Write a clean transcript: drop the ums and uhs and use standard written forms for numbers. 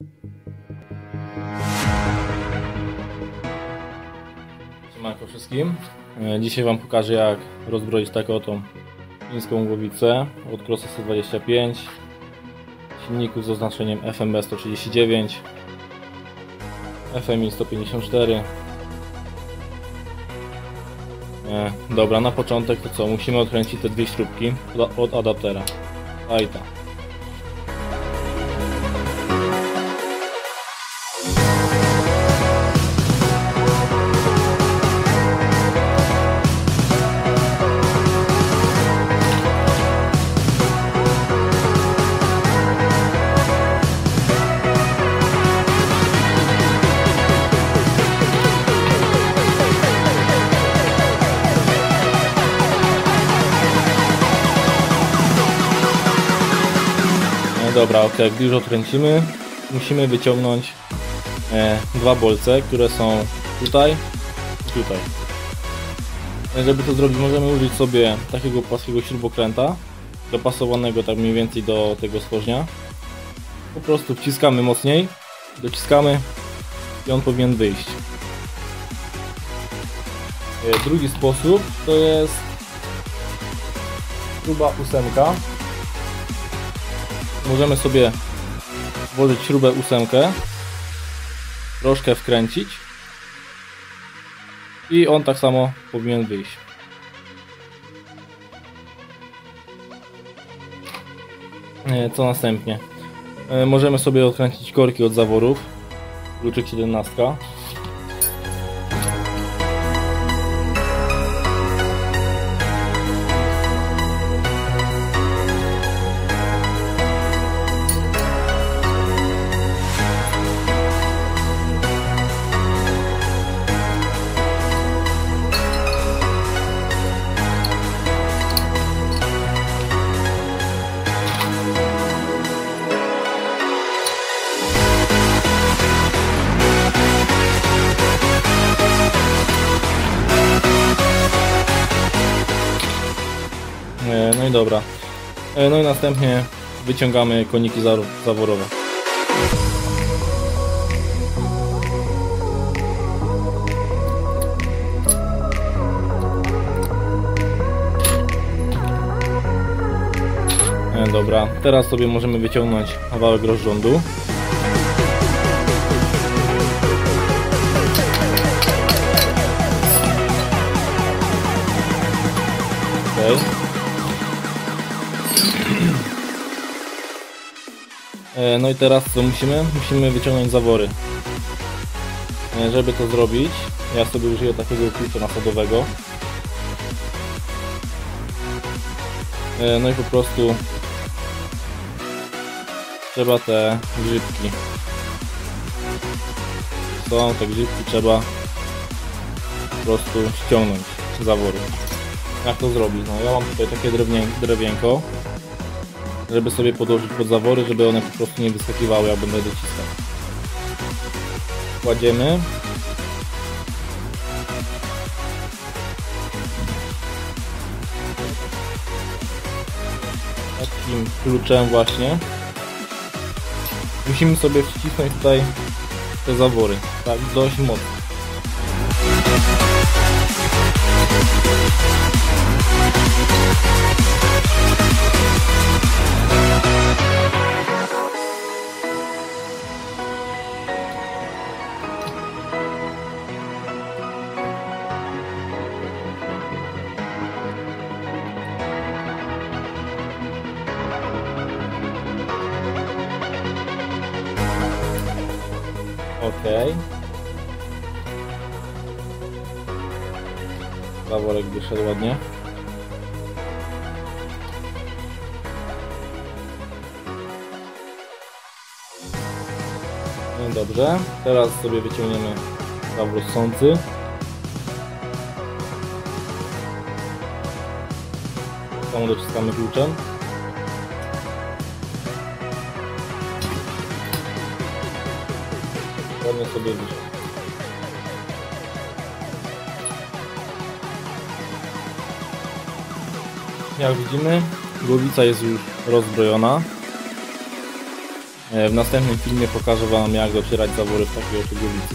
Siemanko wszystkim. Dzisiaj Wam pokażę, jak rozbroić taką oto chińską głowicę od Crossa 125, silników z oznaczeniem FMB 139, FMI 154. Dobra, na początek to co? Musimy odkręcić te dwie śrubki od adaptera. Ta i ta. Dobra, ok, gdy już odkręcimy, musimy wyciągnąć dwa bolce, które są tutaj i tutaj. Żeby to zrobić, możemy użyć sobie takiego płaskiego śrubokręta, dopasowanego tak mniej więcej do tego stworzenia. Po prostu wciskamy mocniej, dociskamy i on powinien wyjść. Drugi sposób to jest śruba 8. Możemy sobie włożyć śrubę 8, troszkę wkręcić i on tak samo powinien wyjść. Co następnie? Możemy sobie odkręcić korki od zaworów, kluczyk 17. No i dobra. No i następnie wyciągamy koniki zaworowe. Dobra, teraz sobie możemy wyciągnąć wałek rozrządu. Okay. No i teraz co musimy? Musimy wyciągnąć zawory. Żeby to zrobić, ja sobie użyję takiego klucza nasadowego. No i po prostu trzeba te grzybki. Są te grzybki, trzeba po prostu ściągnąć z zaworu. Jak to zrobić? No ja mam tutaj takie drewienko, żeby sobie podłożyć pod zawory, żeby one po prostu nie wyskakiwały, jak będę dociskał. Kładziemy. Takim kluczem właśnie. Musimy sobie wcisnąć tutaj te zawory, tak dość mocno. Ok. Zaworek wyszedł ładnie. No dobrze. Teraz sobie wyciągniemy zawór ssący. Samo dociskamy kluczem. Ładnie sobie wyszło. Jak widzimy, głowica jest już rozbrojona. W następnym filmie pokażę wam, jak docierać zawory w takiej oto głowicy.